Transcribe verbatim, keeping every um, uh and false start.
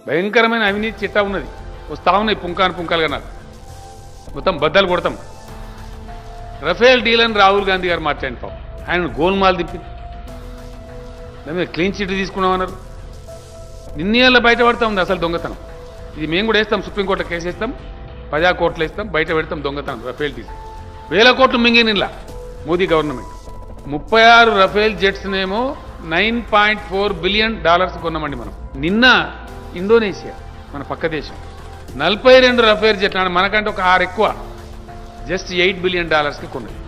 భయంకరమైన అవినీతి చిట్టా ఉన్నది, వస్తా ఉన్నాయి పుంకాను పుంకాలుగా. నాకు మొత్తం బద్దలు కొడతాం. రఫేల్ డీల్ అని రాహుల్ గాంధీ గారు మార్చండి పాపం, ఆయన గోల్మాల్ తిప్పింది. దాని మీద క్లీన్ చిట్ తీసుకున్నామన్నారు. నిన్నేళ్ళ బయటపడతా ఉంది అసలు దొంగతనం. ఇది మేము కూడా వేస్తాం, సుప్రీంకోర్టులో కేసు వేస్తాం, ప్రజా కోర్టులో వేస్తాం, బయట పెడతాం దొంగతనం. రఫేల్ డీల్ వేల కోట్లు మింగినిలా మోదీ గవర్నమెంట్. ముప్పై ఆరు రఫేల్ జెట్స్నేమో nine point four billion dollars కొన్నామండి మనం. నిన్న ఇండోనేషియా మన పక్క దేశం నలభై రెండు రఫేల్ జెట్లు, మనకంటే ఒక ఆరు ఎక్కువ, జస్ట్ ఎయిట్ బిలియన్ డాలర్స్కి కొన్నది.